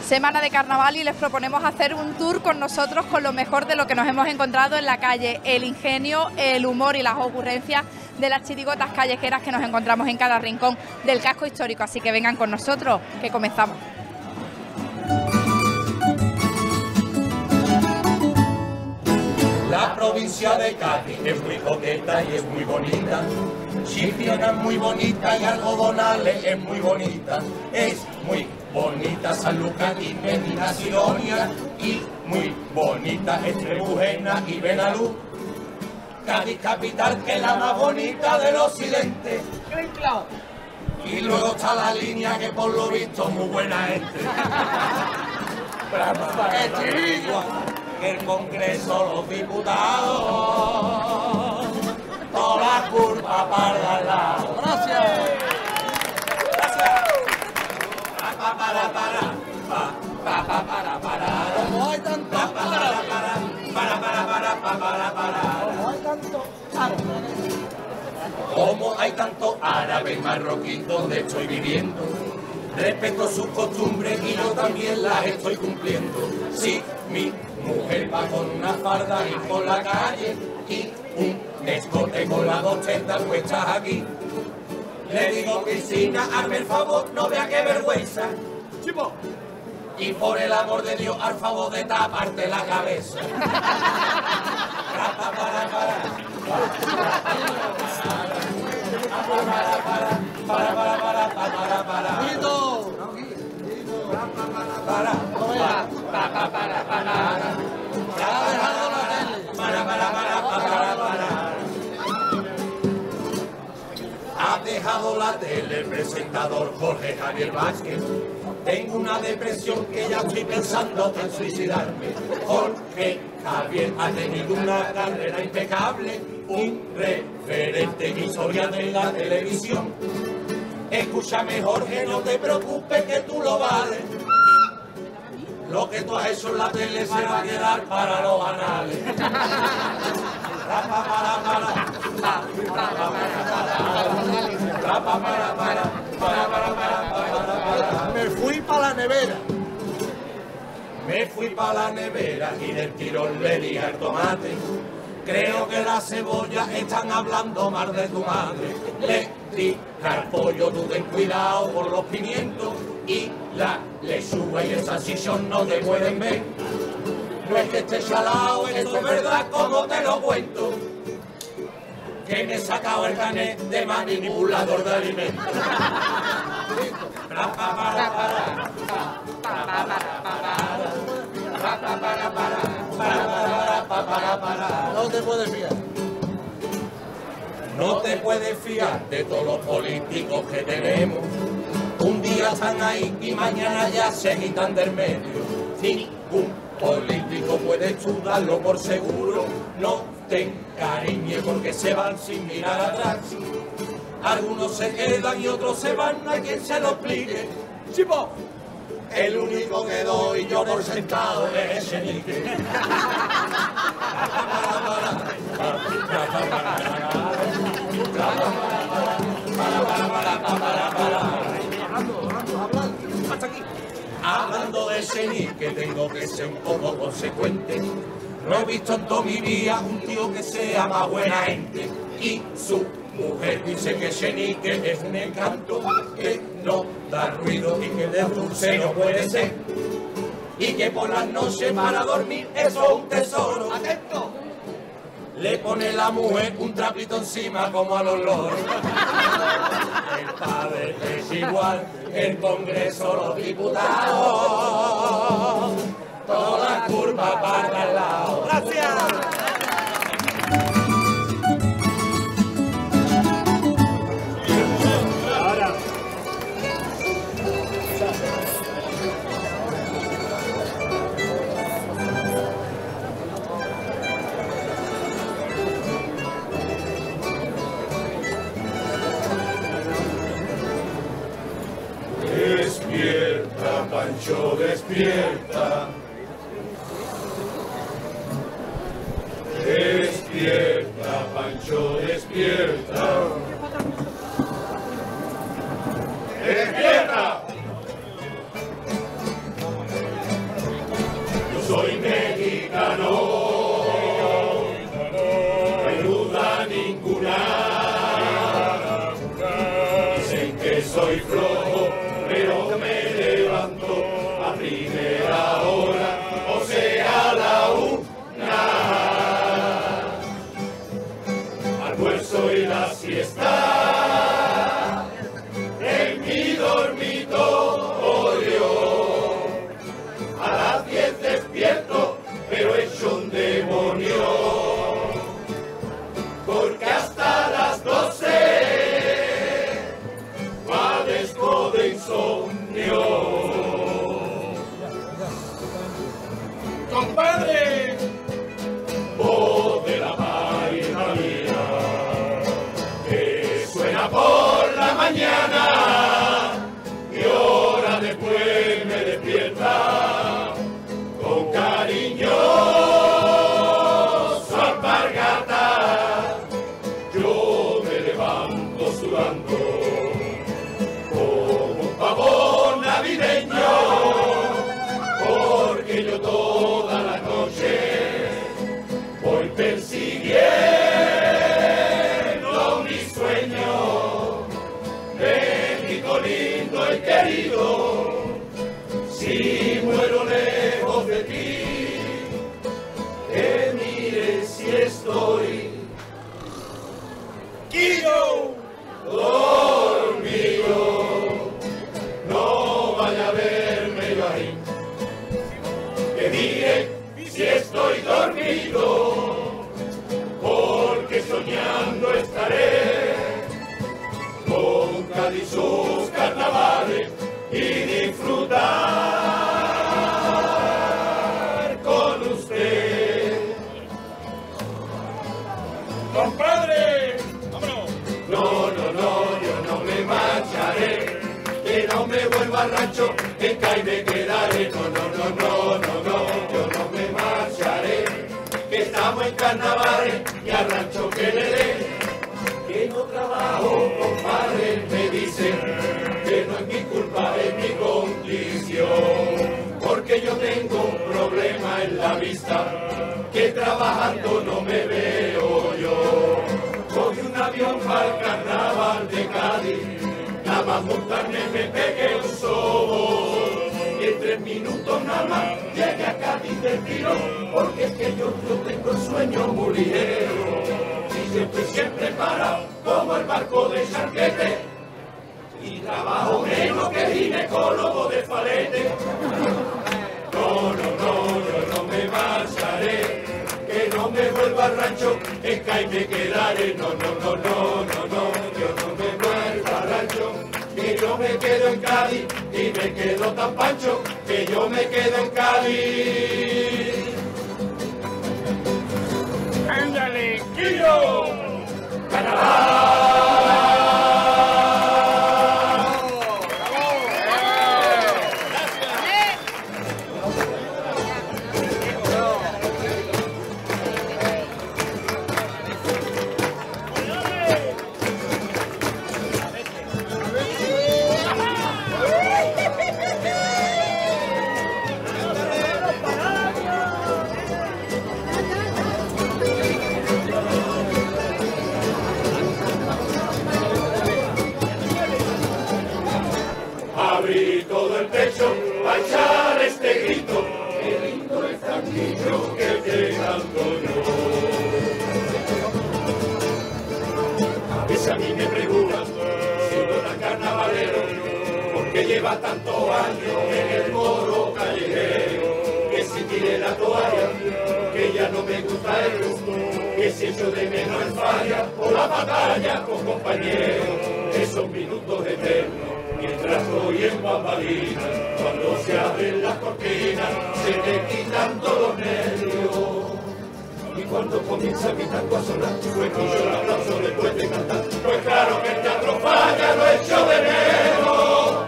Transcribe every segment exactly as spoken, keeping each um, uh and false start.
semana de carnaval y les proponemos hacer un tour con nosotros con lo mejor de lo que nos hemos encontrado en la calle, el ingenio, el humor y las ocurrencias de las chirigotas callejeras que nos encontramos en cada rincón del casco histórico. Así que vengan con nosotros, que comenzamos. La provincia de Cádiz es muy coqueta y es muy bonita. Chipiona es muy bonita y Algodonales es muy bonita. Es muy bonita Sanlúcar y Medina Sidonia y muy bonita Estrebujena y Benalú. Cádiz capital, que es la más bonita del occidente. Y luego está la línea, que por lo visto es muy buena gente. Que el Congreso, los diputados, toda la curva para al lado. Gracias. Gracias. Pa, para, para, pa, pa, pa, para, para. Como hay tanto Pa, pa, para, para, para, para, para, pa, para, para. Como hay tanto árabe. Como hay tanto árabe y marroquí donde estoy viviendo, respeto sus costumbres y yo también las estoy cumpliendo. Sí, mi mujer va con una farda y por la calle y un escote con las dos tetas puestas aquí. Le digo, Cristina, hazme el favor, no vea qué vergüenza. Chipo. Y por el amor de Dios, al favor de taparte la cabeza. Para, para, para, para, para, para, para, para, para, para. Para, para, para, para, para, para, para, para, para. Ha dejado la tele el presentador Jorge Javier Vázquez. Tengo una depresión que ya estoy pensando en suicidarme. Jorge Javier ha tenido una carrera impecable, un referente en historia de la televisión. Escúchame, Jorge, no te preocupes que tú lo vales. Lo que tú has hecho en la tele se va a quedar para los anales. Me fui para la nevera. Me fui para la nevera y del tirón le dije al tomate: creo que las cebollas están hablando mal de tu madre. Le dije al pollo: tú ten cuidado por los pimientos, y la lechuga y el salchichón no te pueden ver. No es que esté chalao, esto es verdad como te lo cuento, que me he sacado el carnet de manipulador de alimentos. Para, para, para, para, para, para, para, para. No te puedes fiar. No te puedes fiar de todos los políticos que tenemos. Un día están ahí y mañana ya se quitan del medio. Ningún político puede estudiarlo por seguro. No te encariñes porque se van sin mirar atrás. Algunos se quedan y otros se van, no hay quien se lo explique. ¡Chipo! El único que doy yo por sentado es Echenique. Hablando de Echenique, tengo que ser un poco consecuente. No he visto en toda mi vida un tío que sea más buena gente. Y su mujer dice que Echenique es un encanto, que no da ruido y que de dulce no puede ser. Y que por las noches para dormir eso es un tesoro. ¡Atento! Le pone la mujer un trapito encima como a los loros. El padre es igual, el Congreso, los diputados, toda la curva para el lado. ¡Gracias! Despierta, Pancho, despierta. Despierta, Pancho, despierta. Despierta. ninguna. Dicen que soy flojo, pero me levanto a primera hora, o sea, a la una. Almuerzo y la siesta en mi dormitorio. A las diez despierto, pero hecho un demonio, porque hasta las doce padezco de insomnio. ¡Compadre! Voz de la vaina mía, que suena por la mañana y hora después me despierta con cariño su alpargata. Yo me levanto sudando como un pavo navideño, porque yo toda la noche voy persiguiendo mi sueño. México lindo y querido, si muero lejos de ti, que mire si estoy ¡Quillo! dormido. No vaya a verme yo ahí, que diré si estoy dormido, porque soñando estaré con Cádiz sus carnavales y disfrutar con usted. ¡Compadre! ¡Vámonos! No, no, no, yo no me marcharé, que no me vuelva al rancho, en Cádiz me quedaré. No, no, no, no, no, no, yo no me marcharé, que estamos en carnavales y al rancho que le dé. Que no trabajo, compadre, me dicen que no es mi culpa, es mi condición, porque yo tengo un problema en la vista, que trabajando no me veo yo. Cogí un avión para el carnaval de Cádiz, nada más montarme me pegué un sobo, y en tres minutos nada más llegué a Cádiz del tiro, porque es que yo, yo tengo el sueño muy ligero. Yo estoy siempre parado como el barco de Charquete y trabajo menos que ginecólogo de Falete. No, no, no, yo no me marcharé, que no me vuelva al rancho, en Cádiz me quedaré. No, no, no, no, no, no, yo no me vuelva al rancho, que yo me quedo en Cádiz y me quedo tan pancho, que yo me quedo en Cádiz. ¡Ándale, Quillo! Abrí todo el pecho a echar este grito, qué lindo es Tanquillo que te canto yo. A veces a mí me preguntan, siendo tan carnavalero, ¿por qué lleva tantos años en el coro callejero? Que si tiré la toalla, que ya no me gusta el gusto, que si echo de menos el falla o la batalla con compañeros, esos minutos eternos. Mientras estoy en bambalinas, cuando se abren las cortinas, se te quitan todos los nervios. Y cuando comienza mi tango a sonar, pues con yo el aplauso después de cantar, pues claro que el teatro falla, lo echo de menos.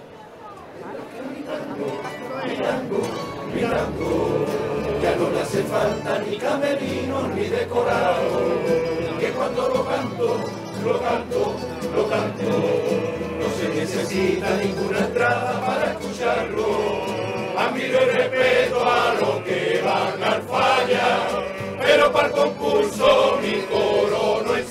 Mi tango, mi tango, ya no le hace falta ni camerino ni decorado, que cuando lo canto, lo canto, lo canto. No se necesita ninguna entrada para escucharlo. Admiro y respeto a los que van al falla, pero para el concurso mi coro no es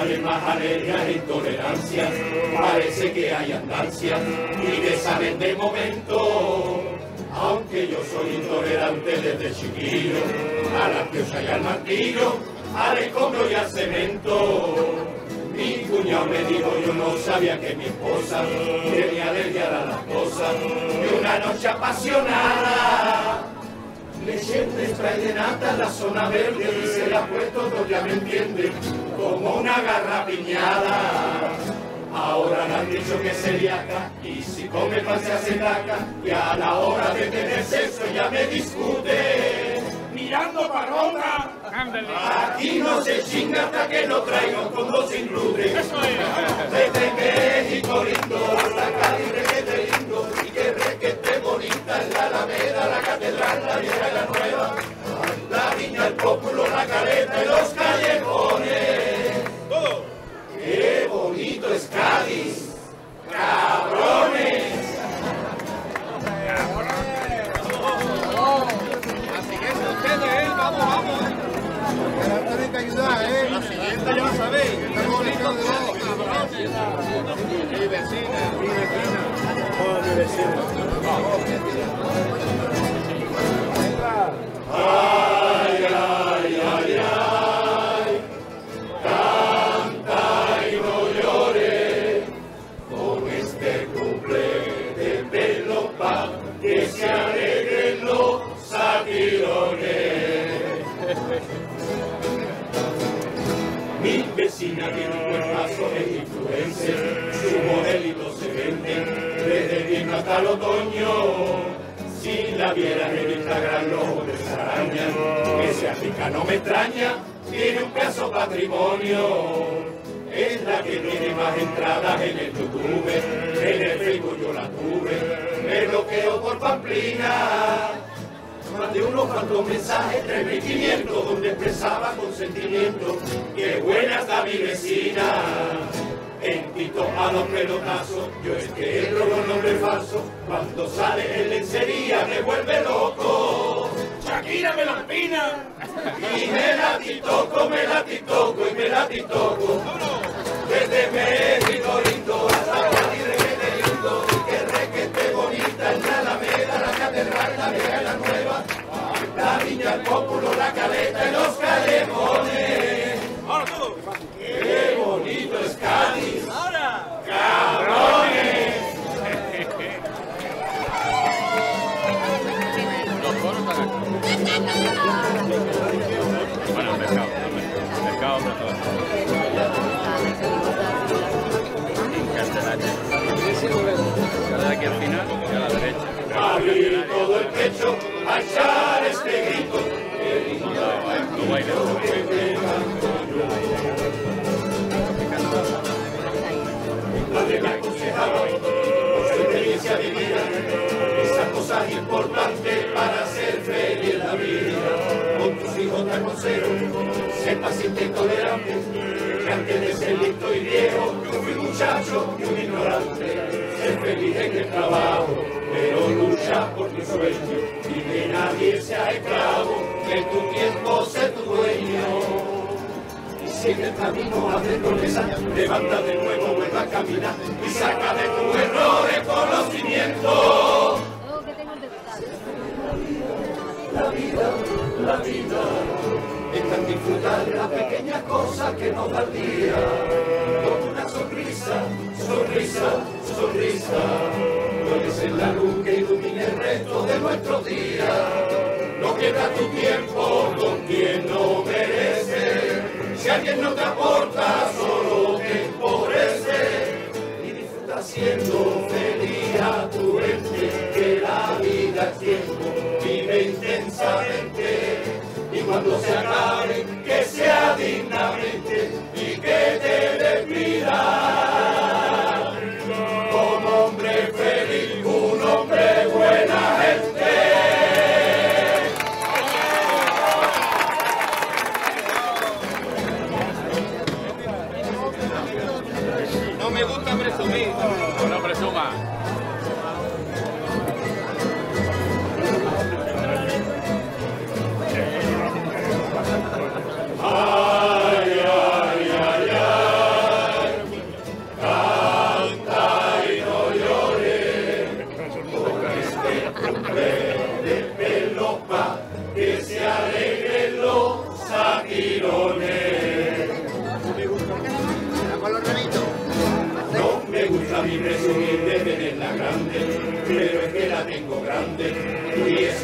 salen más alergias e intolerancias, parece que hay andancias y que salen de momento. Aunque yo soy intolerante desde chiquillo, a la piocha y al martillo, al escombro y al cemento. Mi cuñado me dijo, yo no sabía que mi esposa tenía alergia a las cosas, y una noche apasionada le eché un spray de nata en la zona verde y se la ha puesto, todo ya me entiende, como una garrapiñada. Ahora le han dicho que sería acá, y si come pan se hace caca, y a la hora de tener sexo ya me discute. Mirando para otra. Aquí no se chinga hasta que no traiga un condón sin gluten. Eso es. Desde México lindo hasta Cádiz requete lindo, y que requete bonita en la Alameda, la Catedral, la Vieja y la Nueva, la Viña, el Pópulo, la Caleta y los callejones. Todo. ¡Qué bonito es Cádiz! ¡Cabrones! Vamos, vamos. Tienen que ayudar, ¿eh? La siguiente ya la sabéis. Qué bonito de dos. Mi vecina, mi vecina. Oh, mi vecino. ¡Ay, ay, ay, ay! Canta y no llores con este cumple de pelo pa' que se alegren los saquirones. Mi vecina tiene un cuerpazo de influencer, su modelito se vende desde el invierno hasta el otoño. Si la vieras en Instagram, los hombres se arañan, que sea rica no me extraña, tiene un pedazo patrimonio. Es la que tiene más entradas en el YouTube, en el Facebook yo la tuve, me bloqueo por pamplina. Mandé unos cuantos mensajes, tres mil quinientos, donde expresaba con sentimiento, qué buena está mi vecina. En Tito a los pelotazos, yo es que entro con nombre falso, cuando sale en lencería me vuelve loco. Shakira me la empina. Y me la titoco, me la titoco y me la titoco. Desde México lindo hasta Cádiz requete lindo, y que requete bonita en la Alameda, la Catedral, la Vieja y la Nueva, la Viña, el Pópulo, la Caleta y los callejones. Ahora todo. ¡Qué bonito es Cádiz! Ahora. ¡Cabrones! Los coros están aquí. Bueno, el mercado, el mercado no todo. En Castellana. Cada aquí al final y a la derecha. Abrí todo el pecho a echar este grito. ¡Qué linda No baila. Padre me aconsejaba por su experiencia de vida, esas cosas importantes para ser feliz en la vida. Con tus hijos te aconsejo, ser paciente y tolerante, que antes de ser listo y viejo, yo fui muchacho y un ignorante. Ser feliz en el trabajo, pero lucha por tu sueño, y que nadie sea esclavo, que tu tiempo sea tu dueño. Sigue el camino, haz de promesa, levanta de nuevo, vuelve a caminar y saca de tu error el conocimiento. La vida, la vida, es tan disfrutar las pequeñas cosas que nos da el día. Con una sonrisa, sonrisa, sonrisa, tú eres en la luz que ilumina el resto de nuestros días. No pierdas tu tiempo con quien no merece. Si alguien no te aporta, solo te empobrece. Y disfruta siendo feliz a tu gente, que la vida es tiempo, vive intensamente. Y cuando se acabe, que sea dignamente y que te despida. Como hombre feliz, un hombre buena gente. No me gusta presumir. No presuma. Ay, ay, ay, ay.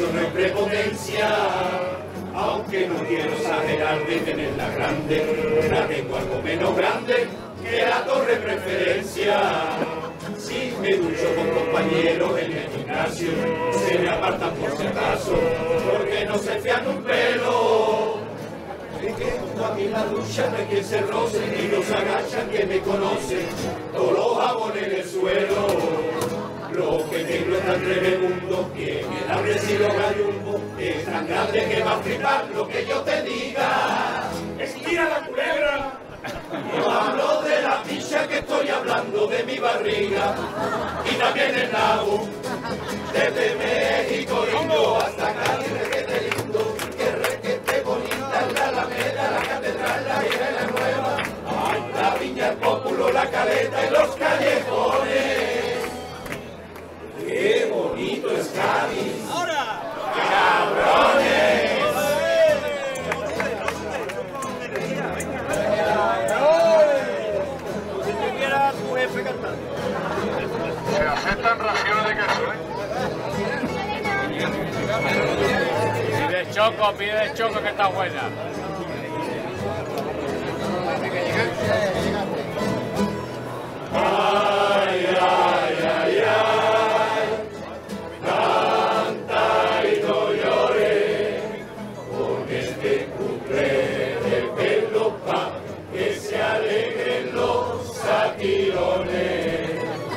eso no es prepotencia, aunque no quiero exagerar de tenerla grande, la tengo algo menos grande que la torre preferencia. Si me ducho con compañeros en el gimnasio, se me apartan por si acaso, porque no se fían un pelo. Es que junto a mí la ducha no hay quien se roce, y los agachan que me conocen, todos los jabones en el suelo. Lo que tengo es tan tremebundo que me da recibo gallumbo, es tan grande que va a flipar lo que yo te diga. ¡Estira la culebra! No hablo de la picha, que estoy hablando de mi barriga, y también el nabo, desde México lindo hasta Cádiz, requete lindo, que requete bonita, la Alameda, la Catedral, la Vieja y la Nueva, ay, la Viña, el Pópulo, la Caleta y los callejones. ¡Qué bonito es Cádiz! ¡Ahora! ¡Cabrones! Se aceptan raciones de queso, ¿eh? Pide choco, pide choco que está buena. Ay, ay, ay, ay, canta y no llores, con este cumple de pelo pa' que se alegren los saquirones.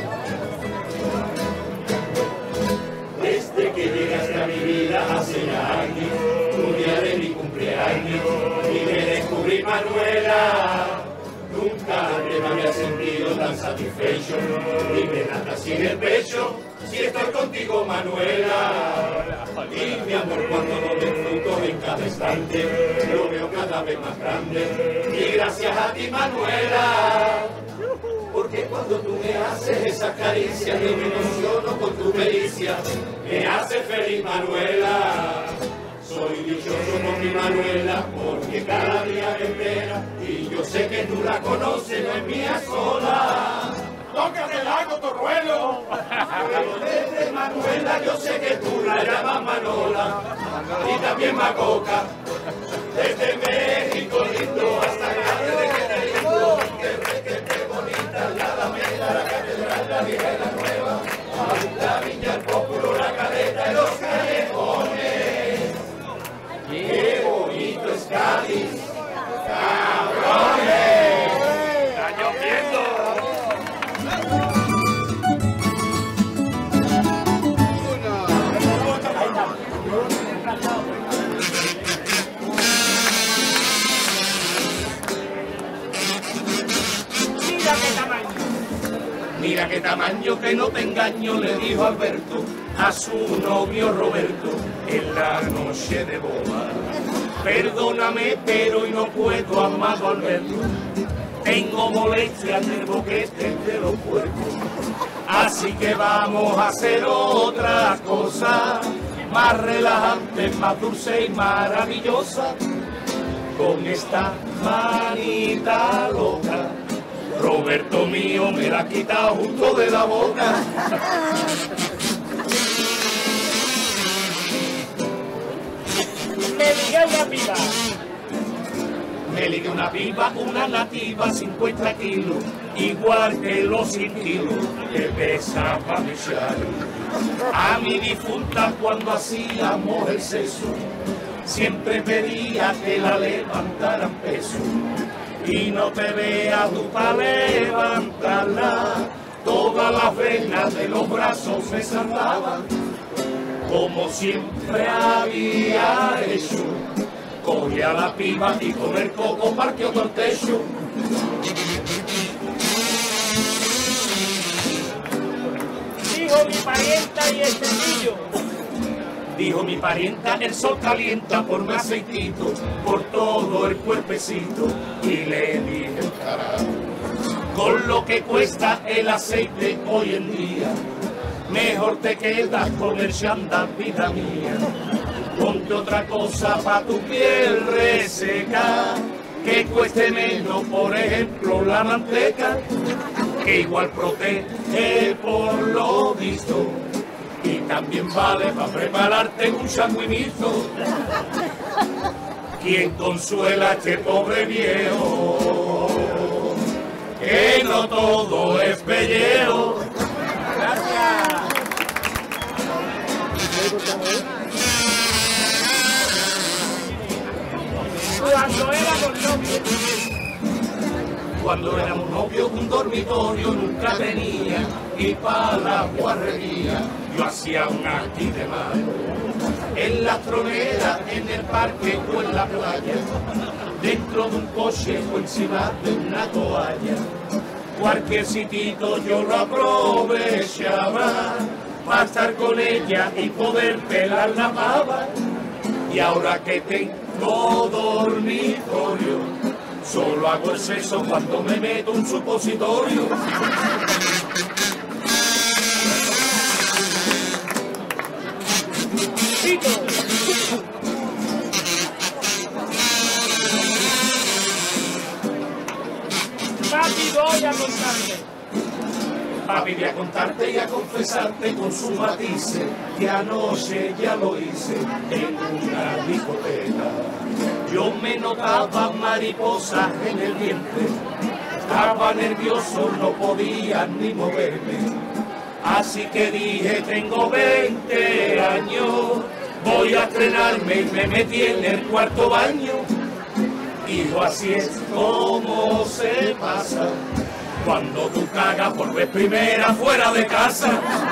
Desde que llegaste a mi vida hace ya años, un día de mi cumpleaños, y me descubrí Manuela. Nunca antes me había sentido tan satisfecho, y me lata así en el pecho, si estoy contigo, Manuela. Y mi amor, cuando lo disfruto en cada instante, lo veo cada vez más grande, y gracias a ti, Manuela. Porque cuando tú me haces esas caricias, yo me emociono con tu pericia, me hace feliz, Manuela. Soy dichoso con mi Manuela, porque cada día me espera, y yo sé que tú la conoces, no es mía sola. ¡Tócate el lago, Torruelo! Pero desde Manuela yo sé que tú la llamas Manola, y también Macoca. Desde México lindo hasta Cádiz, que lindo, que requete bonita, la Alameda, la Catedral, la Vieja y la Nueva, la Viña, el Pópulo, la Caleta y los callejones. ¡Qué bonito es Cádiz! ¡Cabrones! ¡Está lloviendo! Mira qué tamaño. Mira qué tamaño, que no te engaño, le dijo Alberto a su novio Roberto en la noche de boda. Perdóname, pero hoy no puedo, amado Alberto, tengo molestias en el boquete de los puercos, así que vamos a hacer otra cosa más relajante, más dulce y maravillosa. Con esta manita loca, Roberto mío me la ha quitado justo de la boca. Me ligué una piba. Me ligué una piba, una nativa, cincuenta kilos, igual que los cien kilos que pesa pa' mi charo. A mi difunta cuando hacíamos el sexo, siempre pedía que la levantaran peso. Y no te veas tú pa' levantarla, todas las venas de los brazos me saltaban, como siempre había hecho. Cogí a la piba y con el coco partió todo el techo. Dijo mi parienta y el cepillo. Dijo mi parienta, el sol calienta por mi aceitito, por todo el cuerpecito. Y le dije, carajo, con lo que cuesta el aceite hoy en día, mejor te quedas con el chándal, vida mía. Ponte otra cosa pa' tu piel reseca, que cueste menos, por ejemplo, la manteca, que igual protege por lo visto, y también vale para prepararte un sandwichito. Quien consuela a este pobre viejo, que no todo es pellejo. Gracias. Cuando éramos novios, Cuando éramos novios un dormitorio nunca tenía, y para la guarrería yo hacía un aquí de mar. En la tronera, en el parque o en la playa, dentro de un coche o encima de una toalla. Cualquier sitito yo lo aprovechaba para estar con ella y poder pelar la pava. Y ahora que tengo dormitorio, solo hago el sexo cuando me meto un supositorio. papi, voy a contarte. Papi, voy a contarte y a confesarte con sus matices que anoche ya lo hice en una discoteca. Yo me notaba mariposas en el vientre, estaba nervioso, no podía ni moverme. Así que dije, tengo veinte años, voy a estrenarme y me metí en el cuarto baño. Hijo, así es como se pasa cuando tú cagas por vez primera fuera de casa.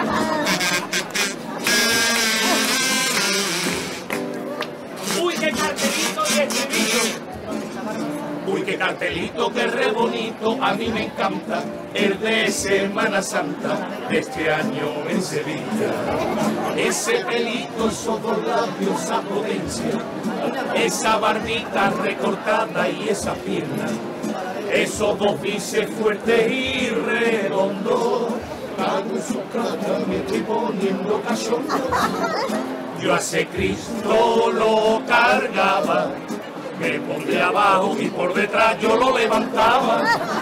Uy, qué cartelito y escribillo. Uy, qué cartelito, qué re bonito, a mí me encanta el de Semana Santa de este año en Sevilla. Ese pelito, esos dos labios, esa potencia, esa barbita recortada y esa pierna, esos dos bíceps fuertes y redondos, hago su cara, me estoy poniendo cachondo. Yo a ese Cristo lo cargaba, me pondría abajo y por detrás yo lo levantaba.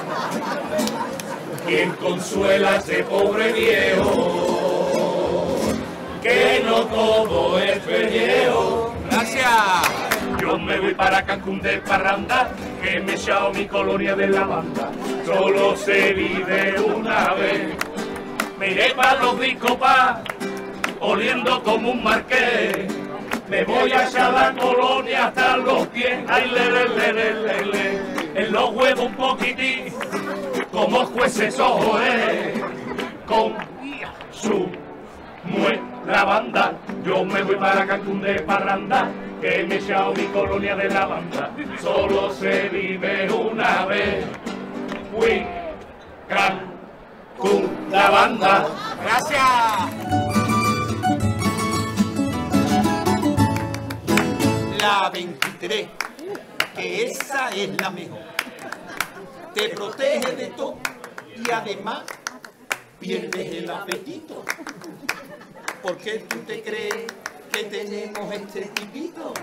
¿Quién consuela a este pobre viejo? Que no todo es pellejo. Gracias. Yo me voy para Cancún de parranda, que me he echado mi colonia de lavanda. Solo se vive una vez. Me iré para los discos pa, oliendo como un marqués. Me voy a echar la colonia hasta los pies. Ay, le, le, le, le, le, le. En los huevos un poquitín, como jueces ojos, eh. Con su muestra banda. Yo me voy para Cancún de parranda, que me he echado mi colonia de lavanda. Solo se vive una vez. Fui Cancún, la banda. Gracias. La veintitrés, que esa es la mejor. Te protege de todo y además pierdes el apetito. ¿Por qué tú te crees que tenemos este tipito?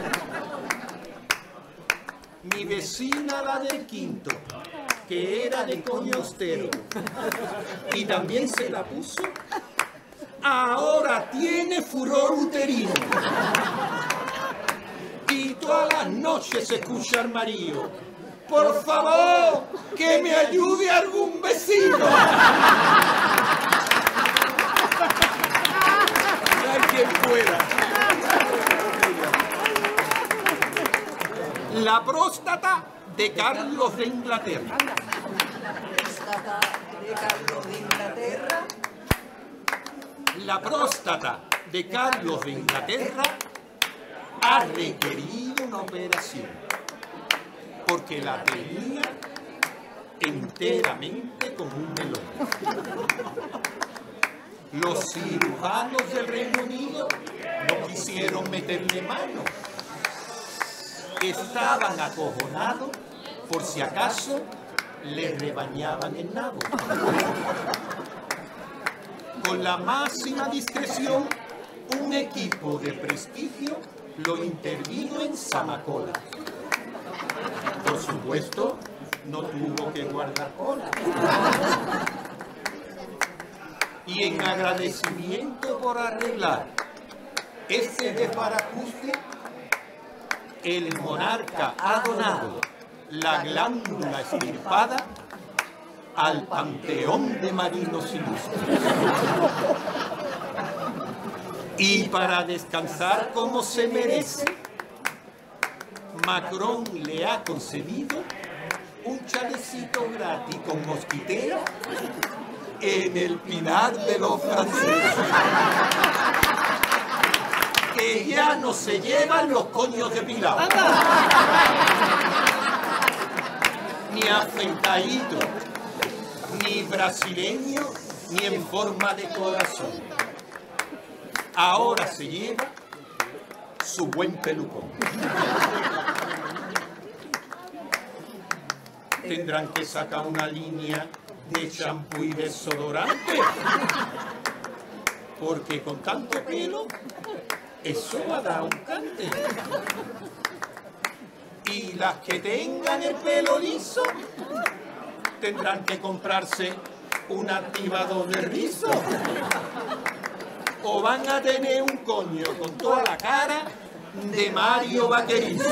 Mi vecina, la del quinto, que era de coño austero y también se la puso, ahora tiene furor uterino. Y todas las noches se escucha al marido: por favor, que me ayude algún vecino. Hay quien pueda. La próstata de Carlos de Inglaterra. Próstata de Carlos de Inglaterra. La próstata de Carlos de Inglaterra ha requerido una operación porque la tenía enteramente como un melón. Los cirujanos del Reino Unido no quisieron meterle mano. Estaban acojonados por si acaso le rebañaban el nabo. Con la máxima discreción, un equipo de prestigio lo intervino en Zamacola. Por supuesto, no tuvo que guardar cola. Y en agradecimiento por arreglar este desbarajuste, el monarca ha donado la glándula estirpada al panteón de marinos ilustres. Y para descansar como se merece, Macron le ha concedido un chalecito gratis con mosquitera en el Pinar de los Franceses. Que ya no se llevan los coños de Pilar. Ni afeitadito, ni brasileño, ni en forma de corazón. Ahora se lleva su buen pelucón. Tendrán que sacar una línea de champú y desodorante, porque con tanto pelo eso va a dar un cante. Y las que tengan el pelo liso tendrán que comprarse un activador de rizo, o van a tener un coño con toda la cara de Mario Vaquerizo.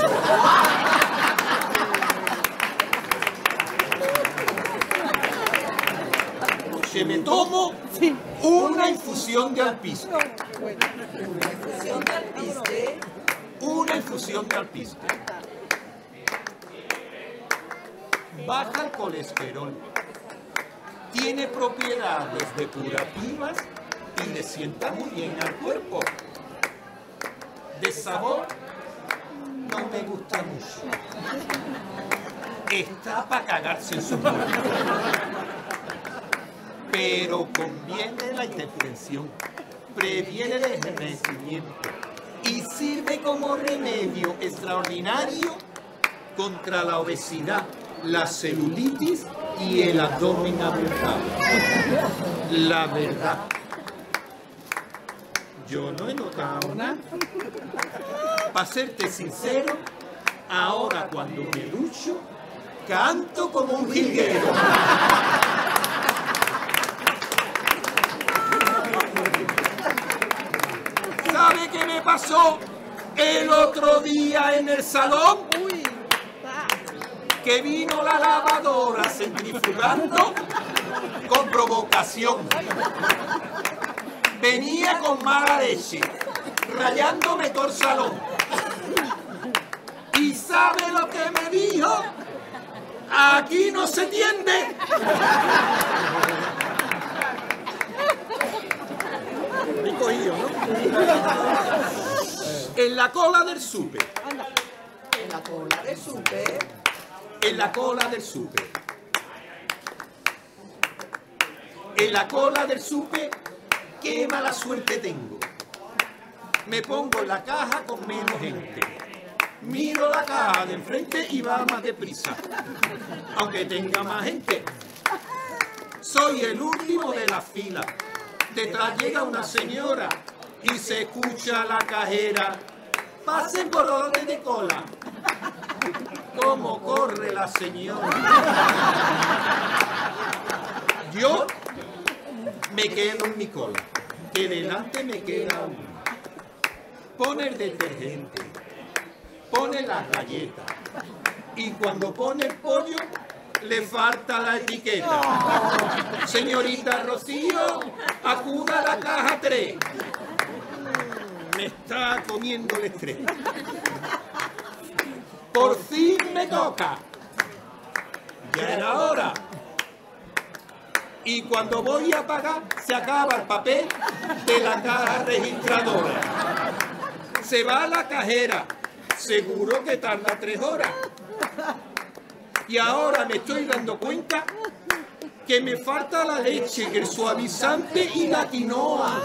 Que me tomo una infusión de alpiste. Infusión de alpiste. Una infusión de alpiste. Baja el colesterol. Tiene propiedades depurativas y le sienta muy bien al cuerpo. De sabor no me gusta mucho. Está para cagarse en su cuerpo. Pero conviene la hipertensión, previene el envejecimiento y sirve como remedio extraordinario contra la obesidad, la celulitis y el abdomen abultado. La verdad, yo no he notado nada. Para serte sincero, ahora cuando me ducho, canto como un jilguero. ¿Sabe qué me pasó el otro día en el salón? Que vino la lavadora centrifugando con provocación. Venía con mala leche, rayándome todo el salón. ¿Y sabe lo que me dijo? Aquí no se tiende. Me cogido, ¿no? En la cola del súper. En la cola del súper. En la cola del súper. En la cola del súper, qué mala suerte tengo. Me pongo en la caja con menos gente. Miro la caja de enfrente y va más deprisa, aunque tenga más gente. Soy el último de la fila. Detrás llega una señora y se escucha la cajera. Pasen por orden de cola. ¿Cómo corre la señora? Yo me quedo en mi cola, que delante me queda uno. Pone el detergente, pone las galletas y cuando pone el pollo le falta la etiqueta. Señorita Rocío, acuda a la caja tres. Me está comiendo el estrés. Por fin me toca. Ya era hora. Y cuando voy a pagar, se acaba el papel de la caja registradora. Se va a la cajera. Seguro que tarda tres horas. Y ahora me estoy dando cuenta que me falta la leche, el suavizante y la quinoa.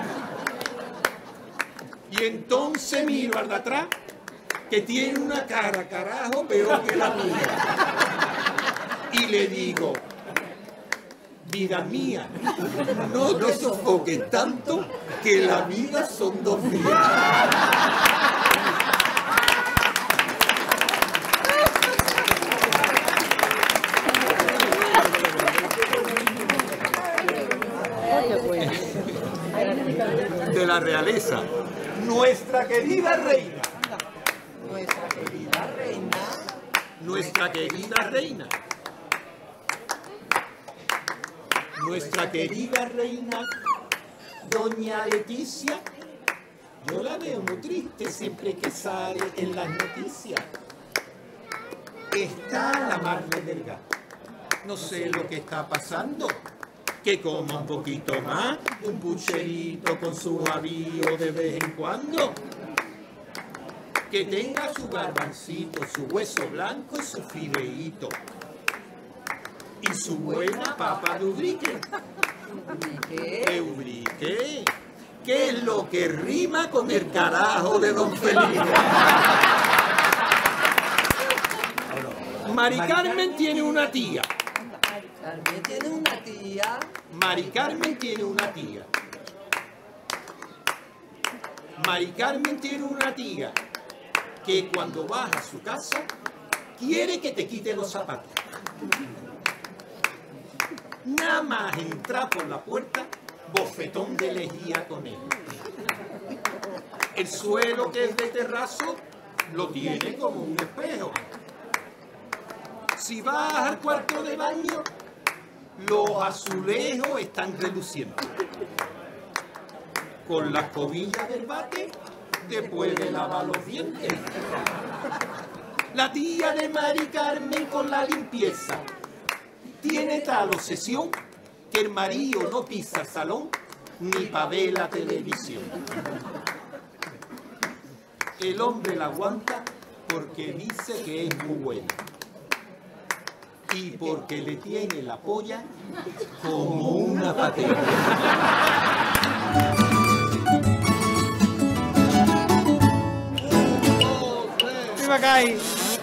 Y entonces miro al de atrás, que tiene una cara, carajo, peor que la mía. Y le digo, vida mía, no te sofoques tanto, que la vida son dos días. Qué bueno. querida reina. Nuestra querida reina. Nuestra querida reina. Nuestra querida reina, doña Leticia. Yo la veo muy triste siempre que sale en las noticias. Está la mar de delgada. No sé lo que está pasando. Que coma un poquito más, un pucherito con su avío de vez en cuando. Que tenga su garbancito, su hueso blanco y su fideíto. Y su buena papa de ubrique. ¿Qué ubrique? ¿Qué es lo que rima con el carajo de Don Felipe? Mari Carmen tiene una tía. Carmen tiene una tía. Mari Carmen tiene una tía. Mari Carmen tiene una tía que cuando vas a su casa quiere que te quite los zapatos. Nada más entrar por la puerta, bofetón de lejía con él. El suelo que es de terrazo lo tiene como un espejo. Si vas al cuarto de baño, los azulejos están reluciendo. Con la escobilla del bate, te puede lavar los dientes. La tía de Mari Carmen con la limpieza tiene tal obsesión que el marido no pisa el salón ni pa' ver la televisión. El hombre la aguanta porque dice que es muy buena. Y porque le tiene la polla como una patena. ¡Viva Cai!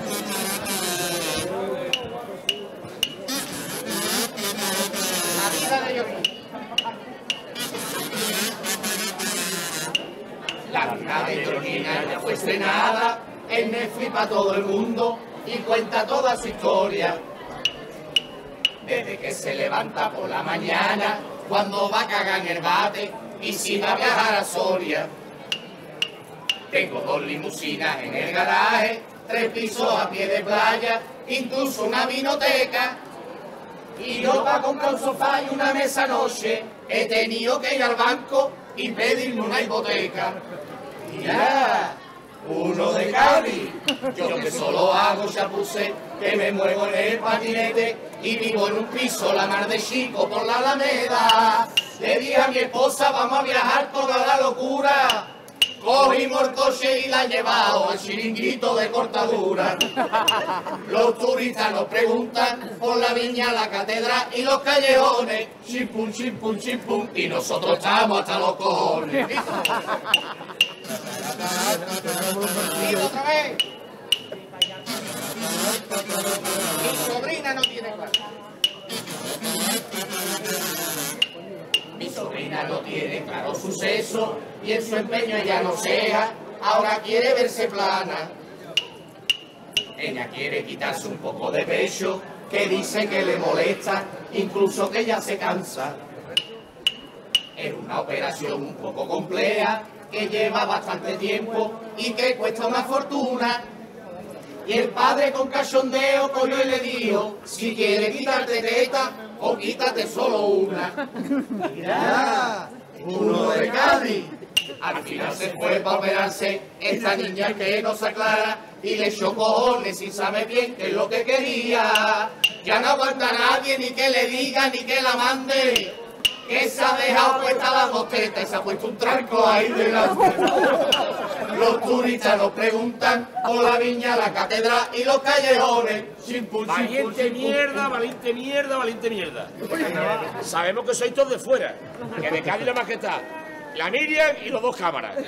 La vida de Georgina ya fue estrenada en Netflix para todo el mundo y cuenta toda su historia. Desde que se levanta por la mañana, cuando va a cagar en el bate y si va a viajar a Soria. Tengo dos limusinas en el garaje, tres pisos a pie de playa, incluso una vinoteca. Y yo para comprar un sofá y una mesa anoche, he tenido que ir al banco y pedirme una hipoteca. Mira, uno de Cádiz, yo que solo hago chapuzé, que me muevo en el patinete y vivo en un piso la mar de chico por la Alameda. Le dije a mi esposa, vamos a viajar toda la locura. Cogimos el coche y la he llevado al chiringuito de cortadura. Los turistas nos preguntan por la viña, la catedral y los callejones. Chimpum, chimpum, chimpum, y nosotros estamos hasta los cojones. Y otra vez. Mi sobrina no tiene claro. Mi sobrina no tiene claro su sexo y en su empeño ella no ceja, ahora quiere verse plana. Ella quiere quitarse un poco de pecho, que dice que le molesta, incluso que ella se cansa. Es una operación un poco compleja, que lleva bastante tiempo y que cuesta una fortuna. Y el padre con cachondeo cogió y le dijo, si quieres quitarte teta, o quítate solo una. Mira, uno de Cádiz. Al final se fue para operarse esta niña que no se aclara y le echó cojones sin saber bien qué es lo que quería. Ya no aguanta nadie ni que le diga ni que la mande. Que se ha dejado puesta las dos tetas y se ha puesto un tranco ahí delante. Los turistas nos preguntan por la viña, la catedral y los callejones. Chimpum, chimpum, Valiente chimpum. mierda, valiente mierda, valiente mierda. Sabemos que sois todos de fuera, que de Cádiz la más que está la Miriam y los dos cámaras.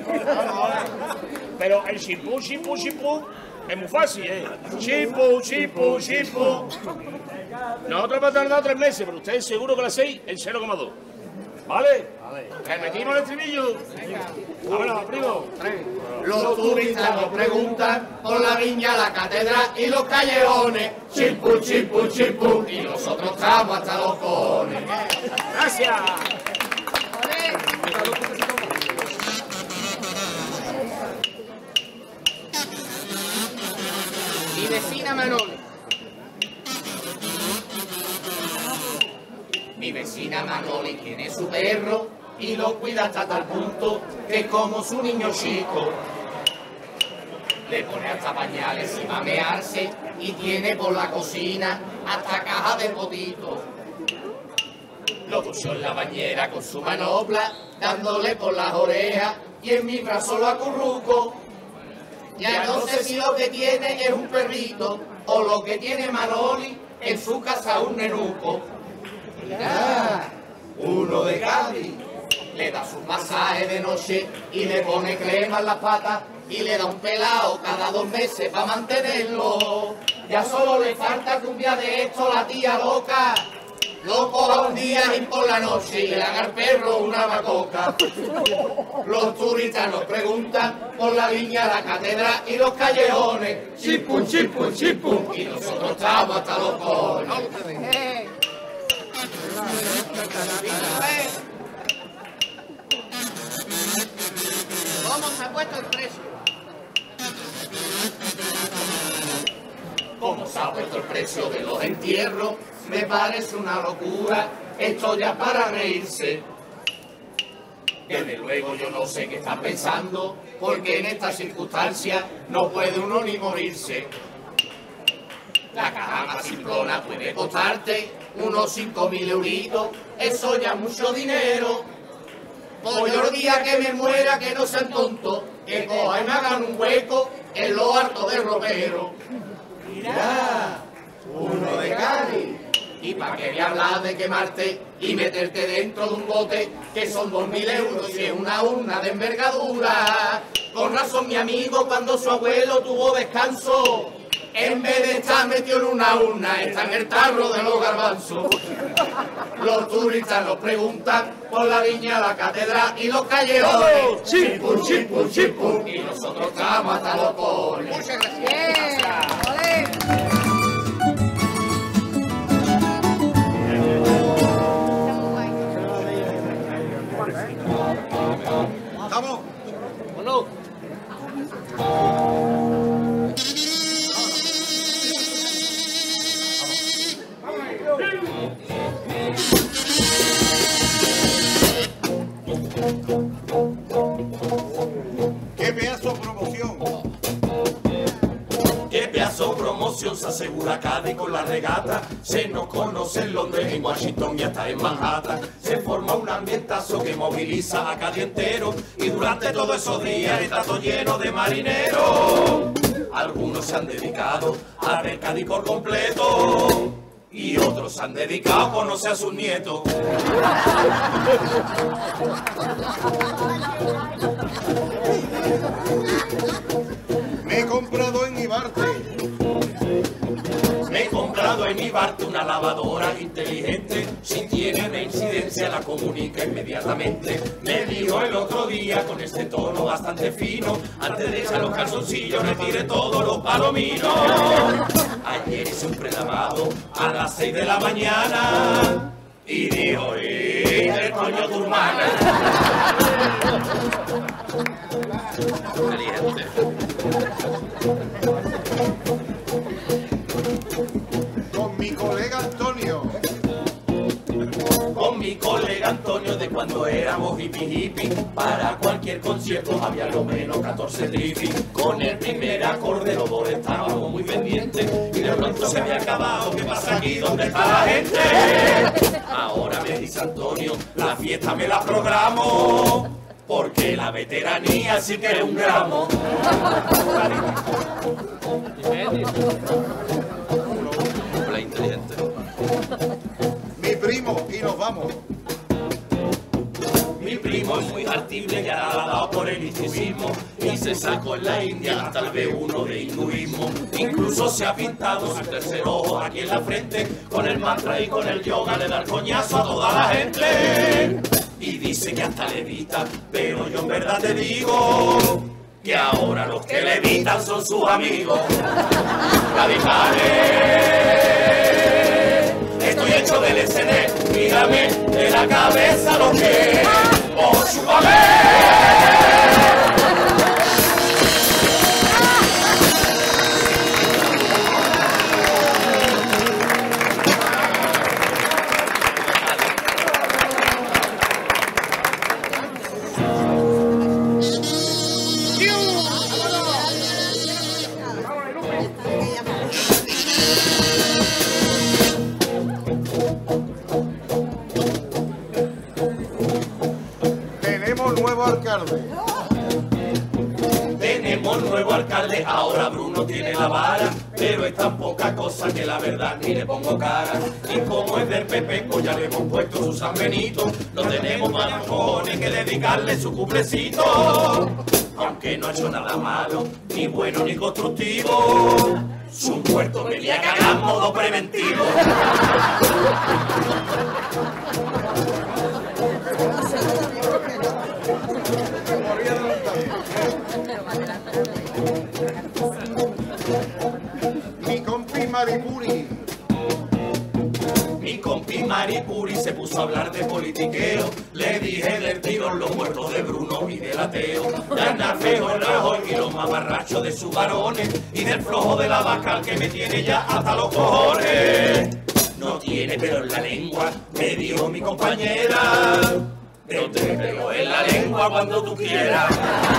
Pero el chimpum, chimpum, chimpum es muy fácil, ¿eh? Chimpum, chimpum, chimpum. Nosotros hemos tardado tres meses, pero ustedes seguro que la hacéis en cero coma dos. ¿Vale? Repetimos el estribillo. Vámonos, primo. Los turistas nos preguntan por la viña, la catedral y los callejones. Chimpum, chimpum, chimpum. Y nosotros estamos hasta los cojones. Gracias. Mi vecina Manoli. Mi vecina Manoli tiene su perro y lo cuida hasta tal punto que como su niño chico le pone hasta pañales y mamearse y tiene por la cocina hasta caja de potito. Lo puso en la bañera con su manopla, dándole por las orejas y en mi brazo lo acurruco. Ya no sé si lo que tiene es un perrito o lo que tiene Manoli en su casa un nenuco. Mirá, uno de Cádiz le da sus masajes de noche y le pone crema en las patas y le da un pelao cada dos meses para mantenerlo. Ya solo le falta que un día de esto la tía loca lo coja un día y por la noche y le haga al perro una bacoca. Los turistas nos preguntan por la viña, la catedral y los callejones. Chipum, chipum, chipum. Y nosotros estamos hasta los cojones. ¿Cómo se ha puesto el precio? ¿Cómo se ha puesto el precio de los entierros? Me parece una locura, esto ya para reírse. Desde luego yo no sé qué están pensando, porque en estas circunstancias no puede uno ni morirse. La caja más simplona puede costarte unos cinco mil euritos, eso ya es mucho dinero. Pues yo el día que me muera, que no sean tontos, que cojan y me hagan un hueco en lo alto del ropero. Mirá, uno de Cádiz. ¿Y para qué voy a hablar de quemarte y meterte dentro de un bote que son dos mil euros y es una urna de envergadura? Con razón mi amigo cuando su abuelo tuvo descanso, en vez de estar metido en una urna, está en el tarro de los garbanzos. Los turistas nos preguntan por la viña, la catedral y los callejones. Chipum, chipum, chipum. Y nosotros estamos hasta los cojones. Muchas gracias. ¡Vamos! Bueno. ¡Qué pedazo de promoción! Qué pedazo de promoción se asegura Cádiz con la regata. Se nos conoce en Londres, en Washington y hasta en Manhattan. Se forma un ambientazo que moviliza a Cádiz entero. Y durante todos esos días está todo lleno de marineros. Algunos se han dedicado a ver Cádiz por completo. Y otros se han dedicado a conocer a sus nietos. Me he comprado en Ibarte. Me he comprado en Ibarte una lavadora inteligente. Si tiene una incidencia la comunica inmediatamente. Me dijo el otro día con este tono bastante fino: antes de echar los calzoncillos retire todos los palominos. Ayer hice un prelavado a las seis de la mañana y dijo: ¡y el coño tu hermana! Inteligente. Con mi colega Antonio. Con mi colega Antonio de cuando éramos hippie hippie, para cualquier concierto había lo menos catorce trifis. Con el primer acorde los dos estábamos muy pendientes y de pronto se me ha acabado. ¿Qué pasa aquí? ¿Dónde está la gente? Ahora me dice Antonio, la fiesta me la programo, porque la veteranía sí que es un gramo. Hola, inteligente. Mi primo, y nos vamos. Mi primo es muy artible y ha dado por el hinduismo y se sacó en la India hasta el B uno de hinduismo. Incluso se ha pintado su tercer ojo aquí en la frente. Con el mantra y con el yoga le da el coñazo a toda la gente. Y dice que hasta levita, pero yo en verdad te digo que ahora los que levitan son sus amigos. Radicales, estoy hecho del S D, mírame de la cabeza los pies. ¡Oh, chúpame! alcalde. Tenemos nuevo alcalde, ahora Bruno tiene la vara, pero es tan poca cosa que la verdad ni le pongo cara. Y como es del P P, pues ya le hemos puesto su San Benito, no tenemos más cojones que dedicarle su cumplecito. Aunque no ha hecho nada malo, ni bueno ni constructivo, su muerto venía a cagar modo preventivo. Mi compi Maripuri. Mi compi Maripuri se puso a hablar de politiqueo. Le dije del tirón los muertos de Bruno y del ateo. De Anafeo, el Rajoy y los mamarrachos de sus varones. Y del flojo de la vaca que me tiene ya hasta los cojones. No tiene pelo en la lengua, me dijo mi compañera. No te pelo en la lengua cuando tú quieras.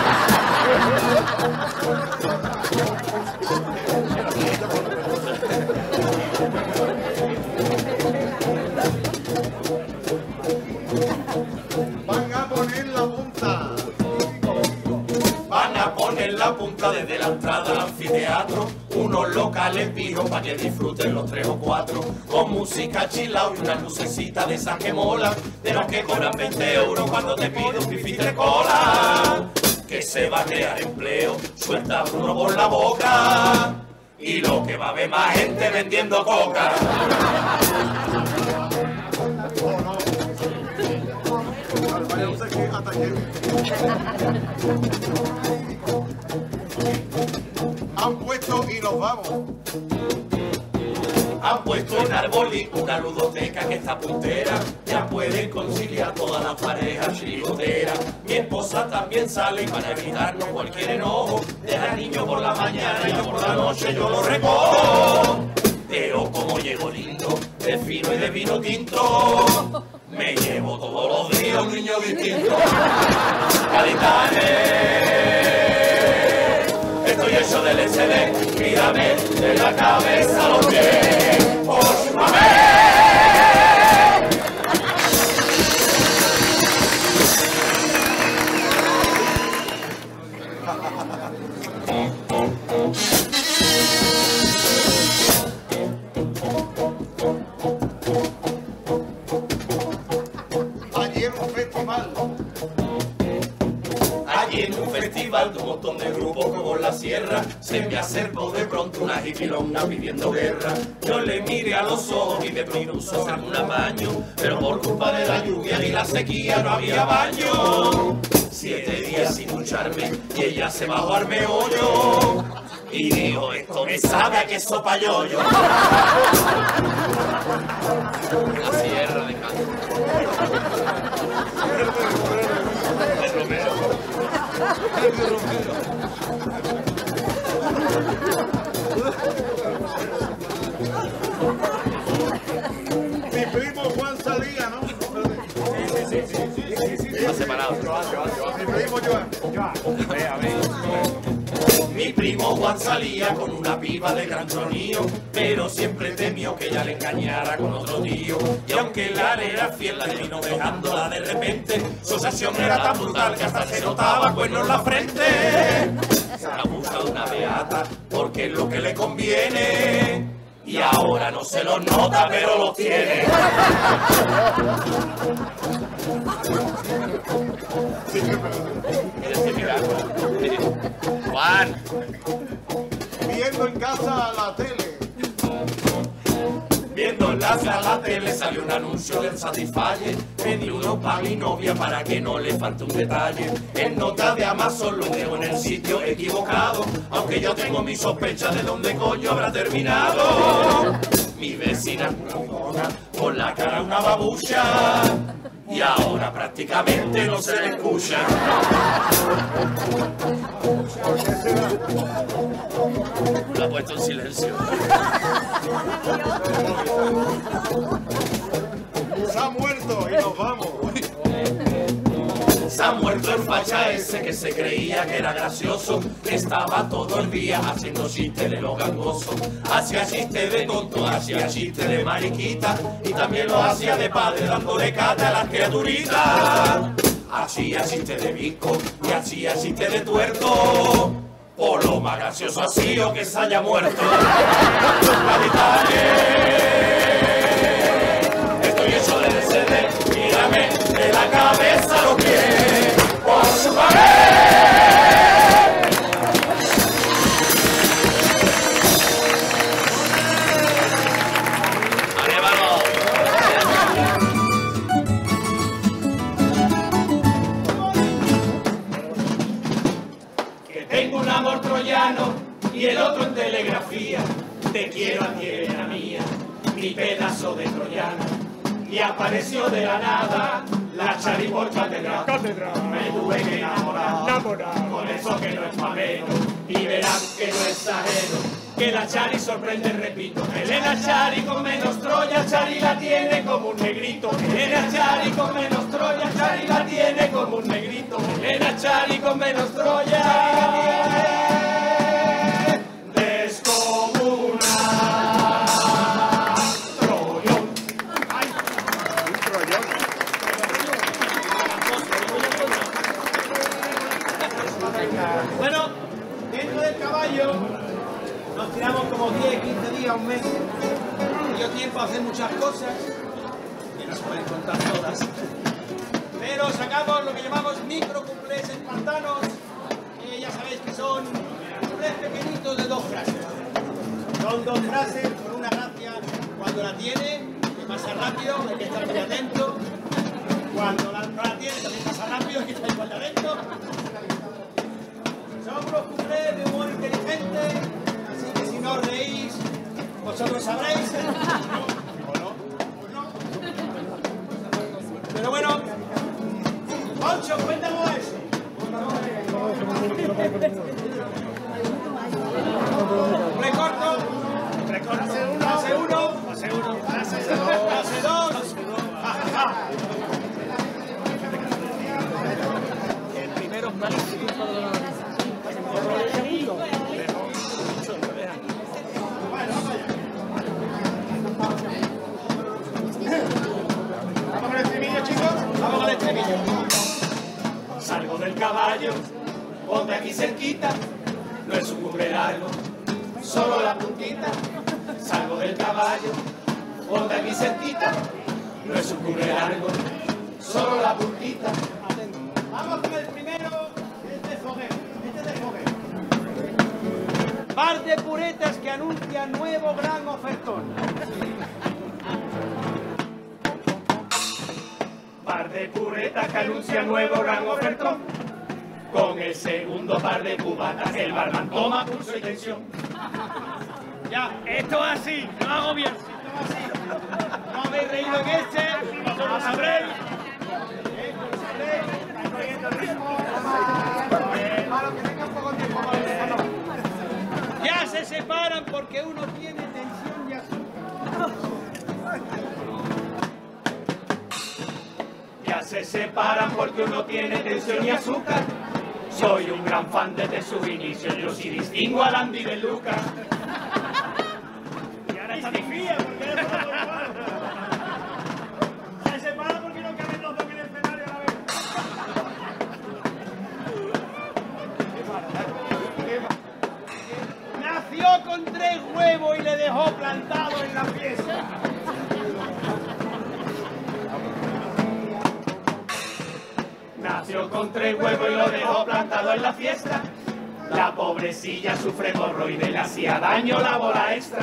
Van a poner la punta. Van a poner la punta desde la entrada al anfiteatro, unos locales fijos para que disfruten los tres o cuatro, con música chilao y una lucecita de esas que mola, de los que cobran veinte euros cuando te pido un pifí de cola. Que se va a crear empleo, suelta Bruno por la boca, y lo que va a haber más gente vendiendo coca. Han puesto y nos vamos. Han puesto en Arbolí una ludoteca que está puntera, ya pueden conciliar todas las parejas chirigoteras. Mi esposa también sale y para evitarnos cualquier enojo, deja al niño por la mañana y yo por la noche yo lo recojo. Pero como llego lindo, de fino y de vino tinto, me llevo todos los días un niño distinto. Gaditanes, estoy hecho del L C D, mírame de la cabeza a los pies. ¡Ósmame! Allí en un festival. Allí en un festival de un montón de grupos como en la sierra, se me acercó de pronto una jipilona pidiendo guerra. Yo le miré a los ojos y me propuso hacerme un amaño, pero por culpa de la lluvia y la sequía no había baño. Siete días sin ducharme y ella se bajó al meollo y dijo, esto me sabe a queso payoyo. La sierra de Cádiz. El Romero. Mi primo Juan salía, ¿no? Sí, sí, sí, sí, sí. Está separado. Mi primo Joan. Ve, a ver. Mi primo Juan salía con una piba de gran tronío, pero siempre temió que ella le engañara con otro tío. Y aunque la era fiel, la terminó dejándola de repente. Su obsesión era tan brutal que hasta se notaba cuerno en la frente. Se abusa de una beata porque es lo que le conviene. Y ahora no se los nota, pero los tiene. Juan. Viendo en casa la tele. Viendo en la sala tele salió un anuncio del Satisfyer. Pedí uno para mi novia para que no le falte un detalle. En nota de Amazon lo dejo en el sitio equivocado, aunque yo tengo mis sospechas de dónde coño habrá terminado. Mi vecina con la cara una babucha y ahora prácticamente no se le escucha. Lo ha puesto en silencio. Se ha muerto y nos vamos. Se ha muerto el facha ese que se creía que era gracioso, que estaba todo el día haciendo chistes de los gangosos. Hacía chistes de tonto, hacía chistes de mariquita y también lo hacía de padre dándole cata a las criaturitas. Así asiste de bico y así asiste de tuerto. Por lo más gracioso ha sido que se haya muerto. Estoy hecho de D C D, mírame de la cabeza a los pies. ¡Por su y el otro en telegrafía. Te quiero a ti, Elena mía, mi pedazo de troyana. Y apareció de la nada la Chari por catedral. Me tuve que enamorar, con eso que no es pa' menos. Y verán que no exagero, que la Chari sorprende, repito. Elena Chari con menos Troya, Chari la tiene como un negrito. Elena Chari con menos Troya, Chari la tiene como un negrito. Elena Chari con menos Troya, Chari la tiene. Bueno, dentro del caballo nos tiramos como diez, quince días, un mes. Dio tiempo a hacer muchas cosas, que no se pueden contar todas. Pero sacamos lo que llamamos micro cuplés espartanos, que ya sabéis que son cuplés pequeñitos de dos frases. Son dos frases con una gracia. Cuando la tiene, que pasa rápido, hay que estar muy atento. Cuando la, no la tiene, también pasa rápido, hay que estar igual de atento. Son unos cuplés de humor inteligente, así que si no os reís, vosotros sabréis. ¿O no? ¿O no? Pero bueno, Poncho, cuéntanos eso. Recorto. Recorto. Fase uno. Fase uno. Fase dos. Fase dos. El primero es malísimo. ¿Vamos con el estribillo, chicos? Vamos con el estribillo. Salgo del caballo, ponte aquí cerquita, no es un cubre largo, solo la puntita. Salgo del caballo, ponte aquí cerquita, no es un cubre largo, solo la puntita. Vamos con el primero, este es Foguer, este es de Foguer. Par de puretas que anuncia nuevo gran ofertón. Par de puretas que anuncia nuevo gran ofertón. Con el segundo par de cubatas el barman toma pulso y tensión. Ya, esto es así, no hago bien. Esto es así. No habéis reído en este, vosotros sabréis. ¿Eh? ¿Sabréis? ¿Estáis cogiendo el ritmo? Para que tenga un poco de tiempo. Ya se separan porque uno tiene tensión y azúcar. Ya se separan porque uno tiene tensión y azúcar. Soy un gran fan desde su inicio, yo sí distingo a Andy de Lucas. Y ahora está difícil porque eres todo igual. Se separan porque no caben los dos en el escenario a la vez. Nació con tres huevos y le dejó plantado en la pieza. Nació con tres huevos y lo dejó plantado en la fiesta. La pobrecilla sufre hemorroides, le hacía daño la bola extra.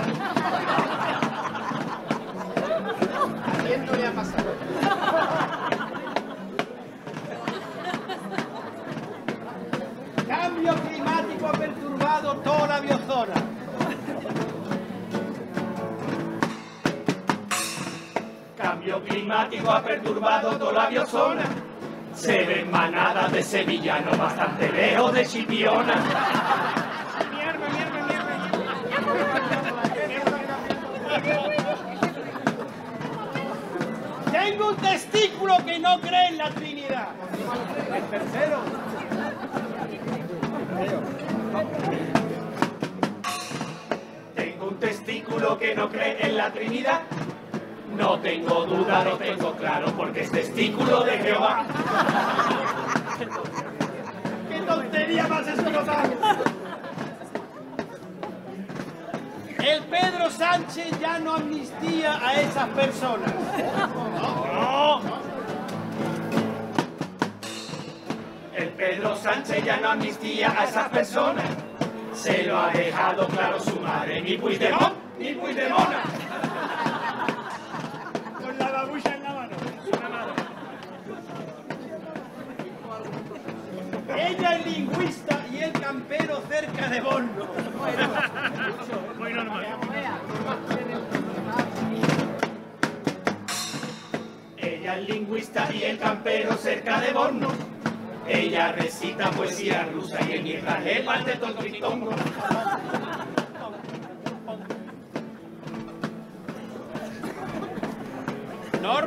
¿A quién no le ha pasado? Cambio climático ha perturbado toda la biozona. Cambio climático ha perturbado toda la biozona. Se ven manadas de sevillanos bastante lejos de Chipiona. Mierda, mierda, mierda. Tengo un testículo que no cree en la Trinidad. El tercero. Tengo un testículo que no cree en la Trinidad. No tengo duda, lo tengo claro, porque es testículo de Jehová. ¡Qué tontería más escrotal! El Pedro Sánchez ya no amnistía a esas personas. No. El Pedro Sánchez ya no amnistía a esas personas. Se lo ha dejado claro su madre, ni Puigdemont, ni Puigdemona. Con la babulla en la mano. Ella es lingüista y el campero cerca de Borno. Muy normal. Ella es lingüista y el campero cerca de Borno. Ella recita poesía rusa y en Israel parte todo el tritongo. Nor,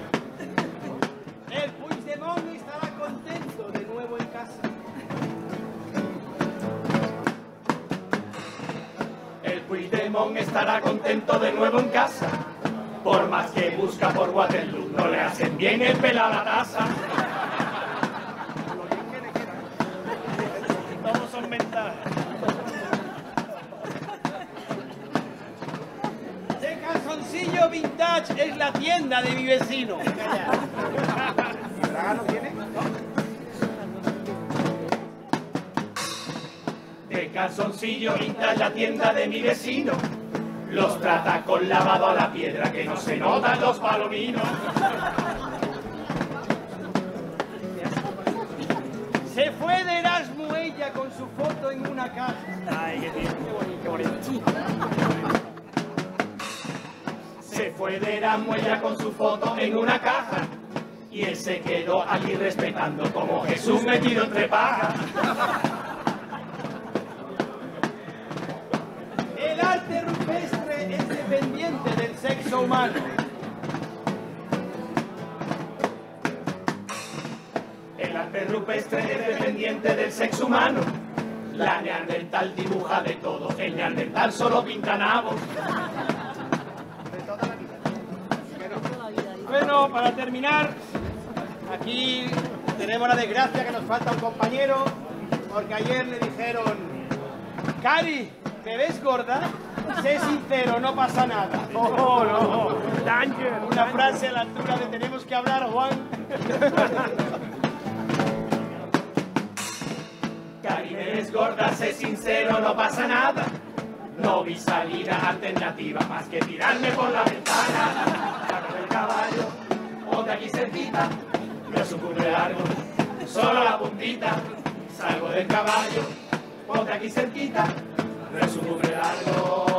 el Puigdemont estará contento de nuevo en casa. El Puigdemont estará contento de nuevo en casa. Por más que busca por Waterloo, no le hacen bien el pela a la taza. Todos son ventajas. De calzoncillo vintage es la tienda de mi vecino. ¿Braga no tiene? De calzoncillo vintage la tienda de mi vecino. Los trata con lavado a la piedra que no se notan los palominos. Se fue de Erasmus ella con su foto en una caja. Ay, qué bien, qué bonito, qué bonito. Se fue de Erasmus ella con su foto en una caja. Y él se quedó allí respetando como Jesús metido entre pajas. El arte rupestre es dependiente del sexo humano. El arte rupestre es dependiente del sexo humano. La neandertal dibuja de todo, el neandertal solo pinta nabos. Bueno, para terminar, aquí tenemos la desgracia que nos falta un compañero, porque ayer le dijeron, Cari, ¿te ves gorda? Sé sincero, no pasa nada. Oh, no. Danger. Una frase a la altura de tenemos que hablar, Juan. Cari, me ves gorda, sé sincero, no pasa nada. No vi salida alternativa más que tirarme por la ventana. Saco del caballo, ponte aquí cerquita, no es un cumple largo, solo la puntita. Salgo del caballo, ponte aquí cerquita, no es un cumple largo.